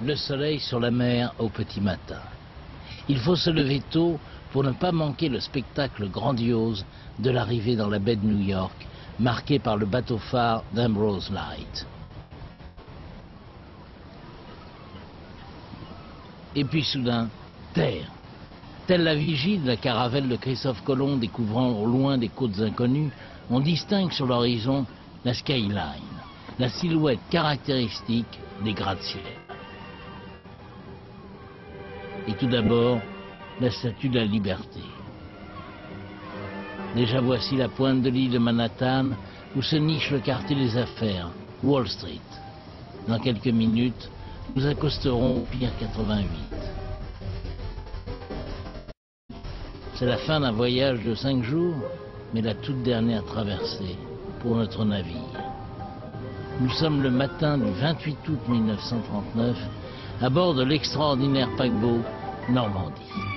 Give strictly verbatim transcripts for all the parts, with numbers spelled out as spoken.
Le soleil sur la mer au petit matin. Il faut se lever tôt pour ne pas manquer le spectacle grandiose de l'arrivée dans la baie de New York, marquée par le bateau-phare d'Ambrose Light. Et puis soudain, terre. Telle la vigie de la caravelle de Christophe Colomb découvrant au loin des côtes inconnues, on distingue sur l'horizon la skyline, la silhouette caractéristique des gratte-ciel. Et tout d'abord, la statue de la liberté. Déjà voici la pointe de l'île de Manhattan où se niche le quartier des affaires, Wall Street. Dans quelques minutes, nous accosterons au Pier quatre-vingt-huit. C'est la fin d'un voyage de cinq jours, mais la toute dernière traversée pour notre navire. Nous sommes le matin du vingt-huit août mille neuf cent trente-neuf à bord de l'extraordinaire paquebot Normandie.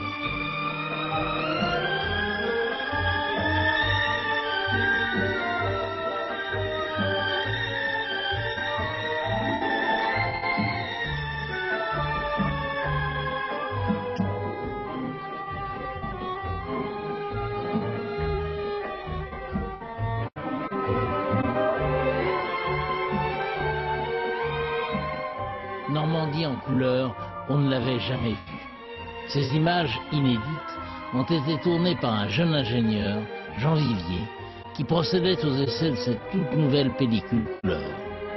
Normandie en couleur, on ne l'avait jamais vue. Ces images inédites ont été tournées par un jeune ingénieur, Jean Vivier, qui procédait aux essais de cette toute nouvelle pellicule couleur.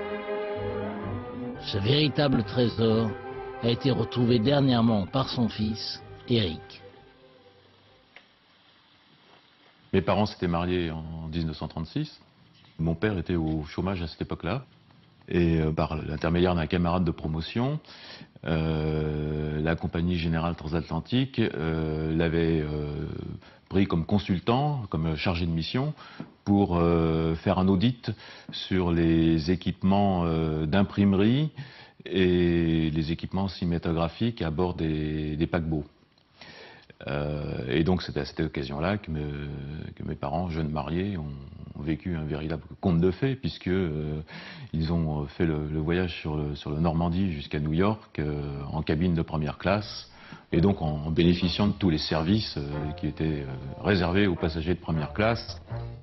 Ce véritable trésor a été retrouvé dernièrement par son fils, Éric. Mes parents s'étaient mariés en mille neuf cent trente-six. Mon père était au chômage à cette époque-là. Et euh, par l'intermédiaire d'un camarade de promotion, euh, la compagnie générale transatlantique euh, l'avait euh, pris comme consultant, comme chargé de mission, pour euh, faire un audit sur les équipements euh, d'imprimerie et les équipements cinématographiques à bord des, des paquebots. Euh, et donc c'est à cette occasion-là que, que mes parents, jeunes mariés, ont, ont vécu un véritable conte de fées, puisque euh, ils ont fait le, le voyage sur le, sur le Normandie jusqu'à New York euh, en cabine de première classe, et donc en, en bénéficiant de tous les services euh, qui étaient euh, réservés aux passagers de première classe.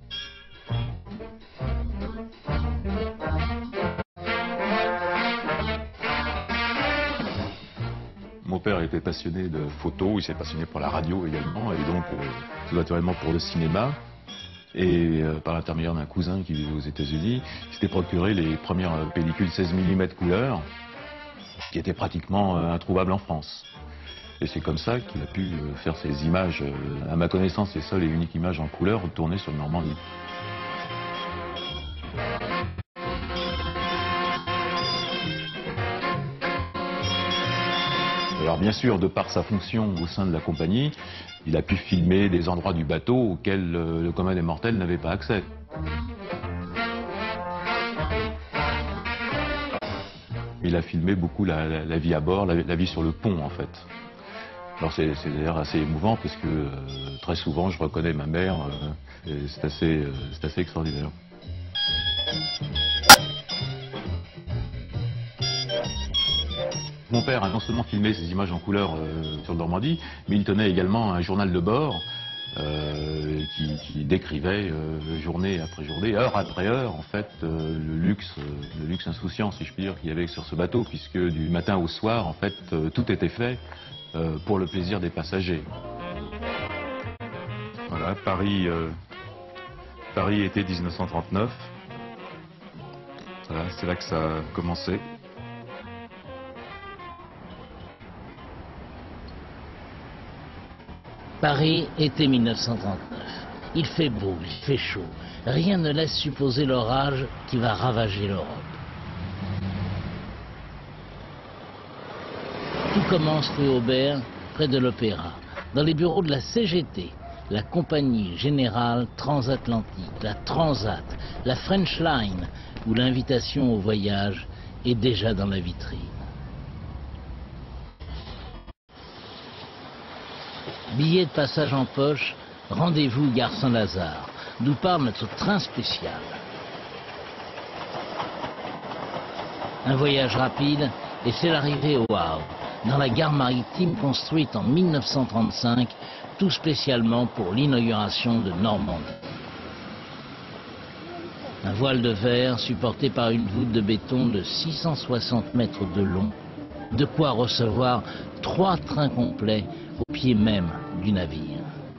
Mon père était passionné de photos, il s'est passionné pour la radio également, et donc euh, tout naturellement pour le cinéma. Et euh, par l'intermédiaire d'un cousin qui vivait aux États-Unis, il s'était procuré les premières pellicules seize millimètres couleur, qui étaient pratiquement euh, introuvables en France. Et c'est comme ça qu'il a pu euh, faire ces images, euh, à ma connaissance, les seules et uniques images en couleur tournées sur le Normandie. Alors bien sûr, de par sa fonction au sein de la compagnie, il a pu filmer des endroits du bateau auxquels euh, le commun des mortels n'avait pas accès. Il a filmé beaucoup la, la, la vie à bord, la, la vie sur le pont en fait. Alors c'est d'ailleurs assez émouvant parce que euh, très souvent je reconnais ma mère, euh, et c'est assez, euh, c'est assez extraordinaire. Mon père a non seulement filmé ces images en couleur euh, sur le Normandie, mais il tenait également un journal de bord euh, qui, qui décrivait euh, journée après journée, heure après heure, en fait, euh, le luxe, euh, le luxe insouciant, si je puis dire, qu'il y avait sur ce bateau, puisque du matin au soir, en fait, euh, tout était fait euh, pour le plaisir des passagers. Voilà, Paris, euh, Paris était mille neuf cent trente-neuf. Voilà, c'est là que ça a commencé. Paris, été mille neuf cent trente-neuf. Il fait beau, il fait chaud. Rien ne laisse supposer l'orage qui va ravager l'Europe. Tout commence rue Aubert, près de l'Opéra, dans les bureaux de la C G T, la Compagnie Générale Transatlantique, la Transat, la French Line, où l'invitation au voyage est déjà dans la vitrine. Billet de passage en poche, rendez-vous gare Saint-Lazare, d'où part notre train spécial. Un voyage rapide et c'est l'arrivée au Havre, dans la gare maritime construite en mille neuf cent trente-cinq, tout spécialement pour l'inauguration de Normandie. Un voile de verre supporté par une voûte de béton de six cent soixante mètres de long, de quoi recevoir trois trains complets au pied même du navire.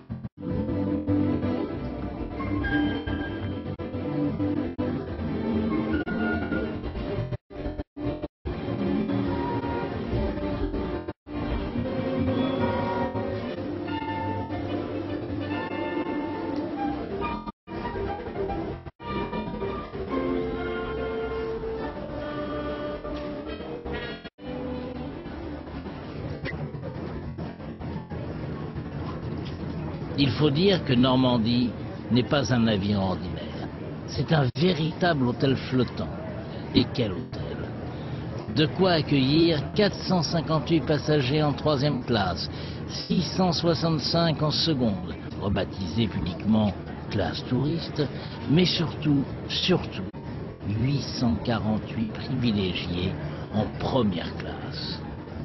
Il faut dire que Normandie n'est pas un navire ordinaire. C'est un véritable hôtel flottant. Et quel hôtel! De quoi accueillir quatre cent cinquante-huit passagers en troisième classe, six cent soixante-cinq en seconde, rebaptisés pudiquement classe touriste, mais surtout, surtout, huit cent quarante-huit privilégiés en première classe.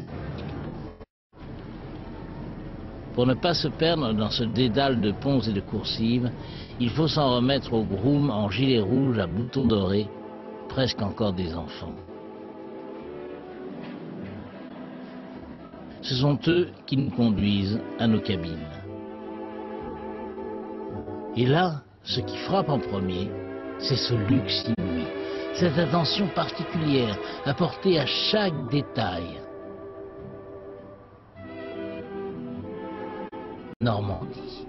Pour ne pas se perdre dans ce dédale de ponts et de coursives, il faut s'en remettre aux grooms en gilet rouge à boutons dorés, presque encore des enfants. Ce sont eux qui nous conduisent à nos cabines. Et là, ce qui frappe en premier, c'est ce luxe inouï, cette attention particulière apportée à chaque détail. Normandie.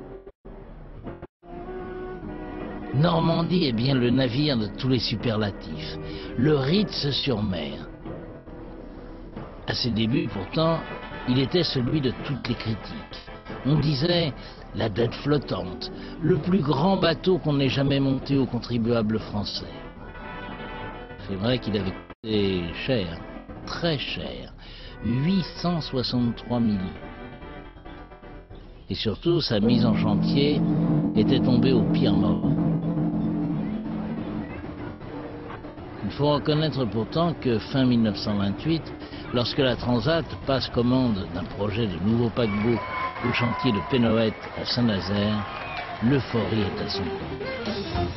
Normandie est bien le navire de tous les superlatifs, le Ritz sur mer. À ses débuts, pourtant, il était celui de toutes les critiques. On disait la dette flottante, le plus grand bateau qu'on ait jamais monté aux contribuables français. C'est vrai qu'il avait coûté cher, très cher, huit cent soixante-trois millions. Et surtout, sa mise en chantier était tombée au pire moment. Il faut reconnaître pourtant que fin mille neuf cent vingt-huit, lorsque la Transat passe commande d'un projet de nouveau paquebot au chantier de Pénoët à Saint-Nazaire, l'euphorie est à son comble.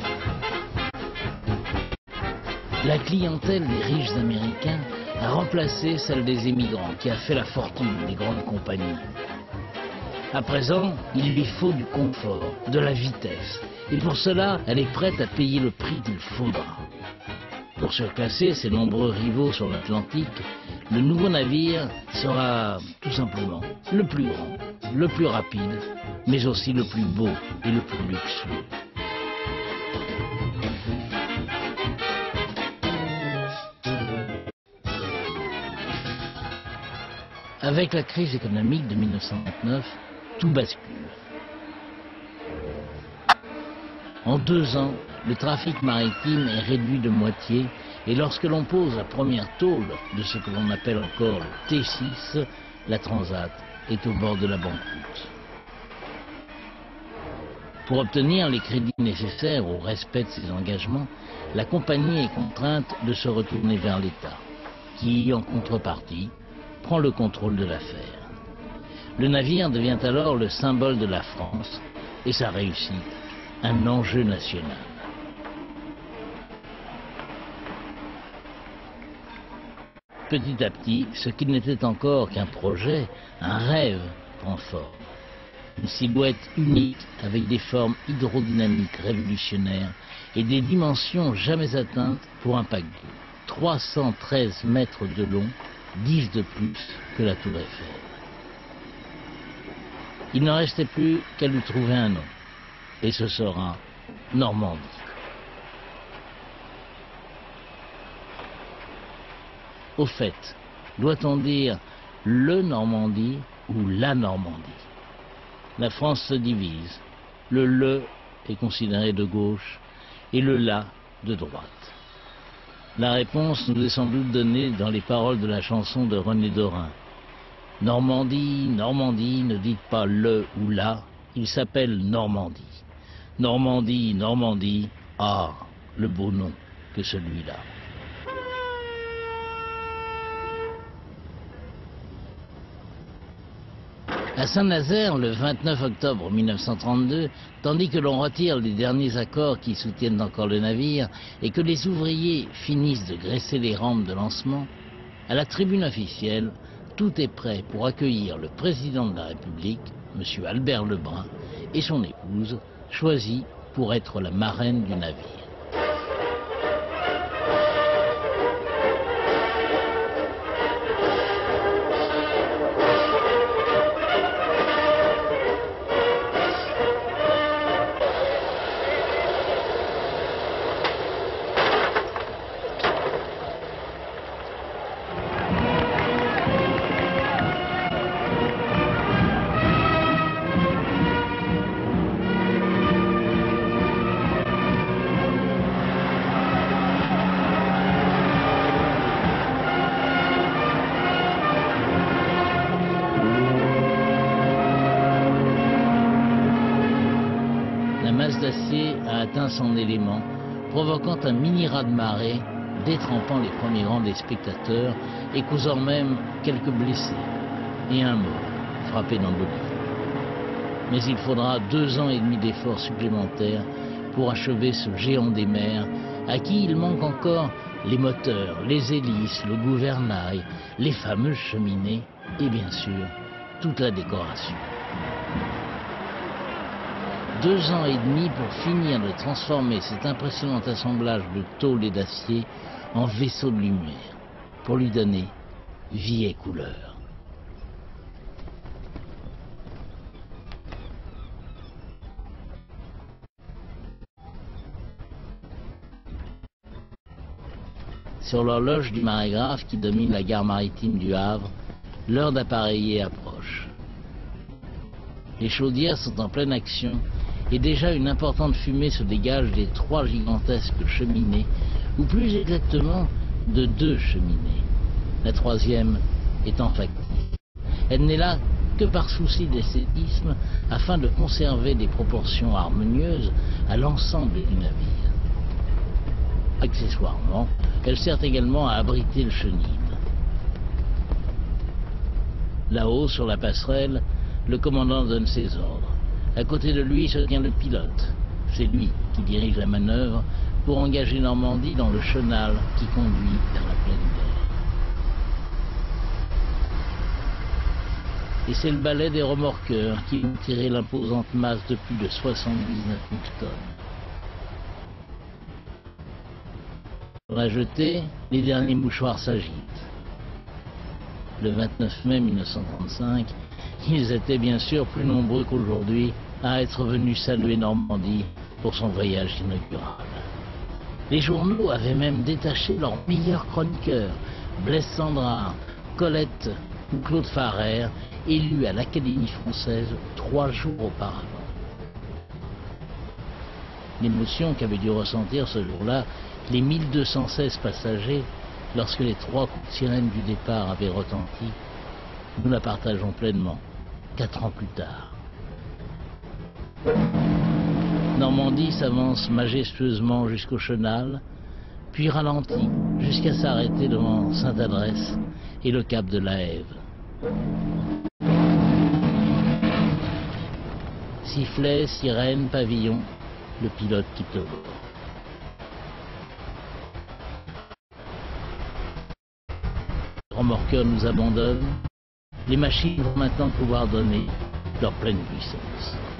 La clientèle des riches Américains a remplacé celle des émigrants qui a fait la fortune des grandes compagnies. À présent, il lui faut du confort, de la vitesse. Et pour cela, elle est prête à payer le prix qu'il faudra. Pour surclasser ses nombreux rivaux sur l'Atlantique, le nouveau navire sera tout simplement le plus grand, le plus rapide, mais aussi le plus beau et le plus luxueux. Avec la crise économique de mille neuf cent vingt-neuf, tout bascule. En deux ans, le trafic maritime est réduit de moitié et lorsque l'on pose la première tôle de ce que l'on appelle encore le T six, la Transat est au bord de la banqueroute. Pour obtenir les crédits nécessaires au respect de ses engagements, la compagnie est contrainte de se retourner vers l'État, qui, en contrepartie, prend le contrôle de l'affaire. Le navire devient alors le symbole de la France et sa réussite, un enjeu national. Petit à petit, ce qui n'était encore qu'un projet, un rêve, prend forme. Une silhouette unique avec des formes hydrodynamiques révolutionnaires et des dimensions jamais atteintes pour un paquebot. trois cent treize mètres de long, dix de plus que la Tour Eiffel. Il n'en restait plus qu'à lui trouver un nom, et ce sera Normandie. Au fait, doit-on dire le Normandie ou la Normandie? La France se divise. Le le est considéré de gauche et le la de droite. La réponse nous est sans doute donnée dans les paroles de la chanson de René Dorin. Normandie, Normandie, ne dites pas le ou la, il s'appelle Normandie. Normandie, Normandie, ah, le beau nom que celui-là. À Saint-Nazaire, le vingt-neuf octobre mille neuf cent trente-deux, tandis que l'on retire les derniers accords qui soutiennent encore le navire et que les ouvriers finissent de graisser les rampes de lancement, à la tribune officielle, tout est prêt pour accueillir le président de la République, M. Albert Lebrun, et son épouse, choisie pour être la marraine du navire. La masse d'acier a atteint son élément, provoquant un mini raz-de-marée, détrempant les premiers rangs des spectateurs et causant même quelques blessés et un mort frappé d'embolie. Mais il faudra deux ans et demi d'efforts supplémentaires pour achever ce géant des mers, à qui il manque encore les moteurs, les hélices, le gouvernail, les fameuses cheminées et bien sûr toute la décoration. Deux ans et demi pour finir de transformer cet impressionnant assemblage de tôle et d'acier en vaisseau de lumière, pour lui donner vie et couleur. Sur l'horloge du marégraphe qui domine la gare maritime du Havre, l'heure d'appareiller approche. Les chaudières sont en pleine action et déjà une importante fumée se dégage des trois gigantesques cheminées, ou plus exactement de deux cheminées. La troisième étant factice. Elle n'est là que par souci d'esthétisme, afin de conserver des proportions harmonieuses à l'ensemble du navire. Accessoirement, elle sert également à abriter le chenil. Là-haut, sur la passerelle, le commandant donne ses ordres. À côté de lui se tient le pilote. C'est lui qui dirige la manœuvre pour engager Normandie dans le chenal qui conduit vers la pleine mer. Et c'est le balai des remorqueurs qui vont tirer l'imposante masse de plus de soixante-dix-neuf mille tonnes. Sur la jetée, les derniers mouchoirs s'agitent. Le vingt-neuf mai mille neuf cent trente-cinq, ils étaient bien sûr plus nombreux qu'aujourd'hui à être venus saluer Normandie pour son voyage inaugural. Les journaux avaient même détaché leurs meilleurs chroniqueurs, Blaise Cendrars, Colette ou Claude Farrère, élus à l'Académie française trois jours auparavant. L'émotion qu'avaient dû ressentir ce jour-là les mille deux cent seize passagers lorsque les trois coups de sirène du départ avaient retenti, nous la partageons pleinement, quatre ans plus tard. Normandie s'avance majestueusement jusqu'au chenal, puis ralentit jusqu'à s'arrêter devant Sainte-Adresse et le cap de la Hève. Sifflet, sirène, pavillon, le pilote quitte le bord. Les remorqueurs nous abandonnent, les machines vont maintenant pouvoir donner leur pleine puissance.